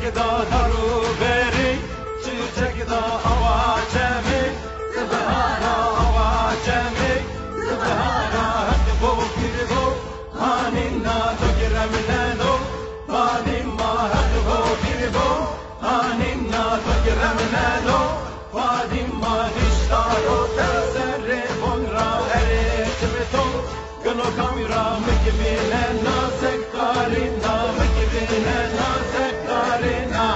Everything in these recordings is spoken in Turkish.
çiçek da daru beri, çiçek da ava cemi, zıbhana ava cemi, zıbhana hadi bu bir bu, haninna tükiremleno, Fadima hadi bu bir bu, haninna tükiremleno, Fadima nishtaro tersere bonra ere çimeton, gano kamera mekibine nasek karina, mekibine nasek karina.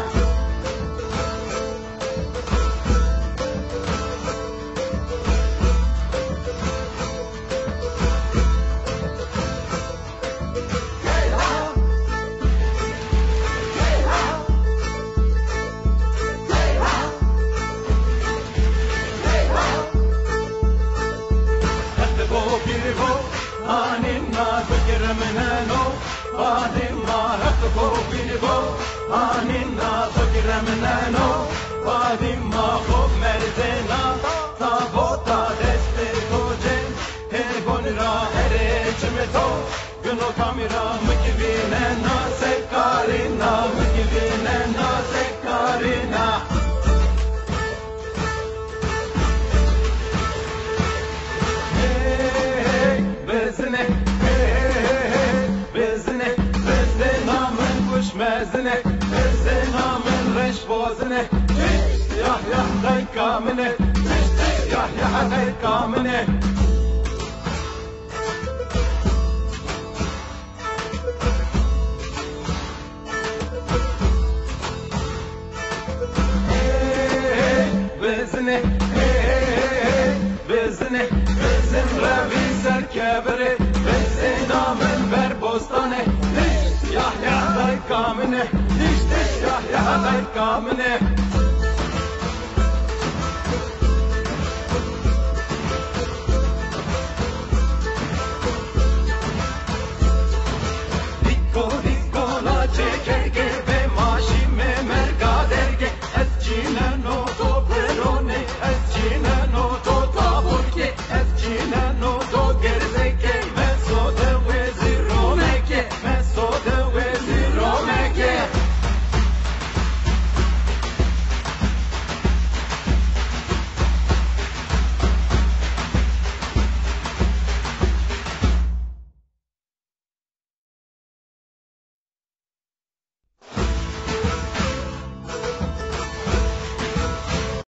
Haninna tükiremleno, Fadima hadi bu bir bu, haninna tükiremleno, Fadima khub merdena, tabota deste toje, he bonra ere çimeto, güno kamera mekibine nasek karina, mekibine nasek karina. Bezine, bezine, bezine men kuş mezine, bezine men reş bozine, yah yah day kamine, yah yah day kamine. Bezine, bezine, bezim revi serkebere, bezine men ver bostane, yah yah day kamine, yah yah day kamine.